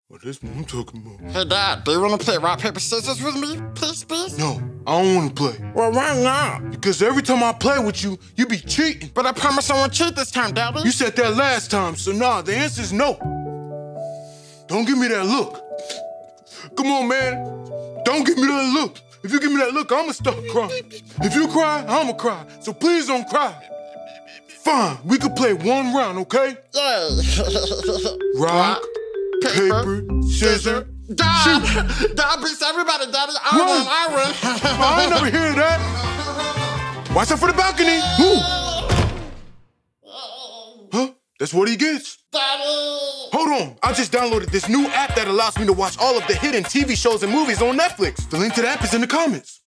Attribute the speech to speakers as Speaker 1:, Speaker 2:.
Speaker 1: Well, this what I'm talking about.
Speaker 2: Hey, Dad, do you want to play rock, paper, scissors with me? Please?
Speaker 1: No, I don't want to play.
Speaker 2: Well, why not?
Speaker 1: Because every time I play with you, you be cheating.
Speaker 2: But I promise I won't cheat this time, Daddy.
Speaker 1: You said that last time, so nah, the answer is no. Don't give me that look. Come on, man. Don't give me that look. If you give me that look, I'ma start crying. If you cry, I'ma cry. So please don't cry. Fine, we could play one round, okay?
Speaker 2: Yay.
Speaker 1: Rock, paper, scissors,
Speaker 2: Dad!
Speaker 1: shoot.
Speaker 2: Dad beats everybody, Daddy. I win.
Speaker 1: I ain't never hear that. Watch out for the balcony. Ooh. Huh? That's what he gets.
Speaker 2: Daddy!
Speaker 1: Hold on, I just downloaded this new app that allows me to watch all of the hidden TV shows and movies on Netflix. The link to the app is in the comments.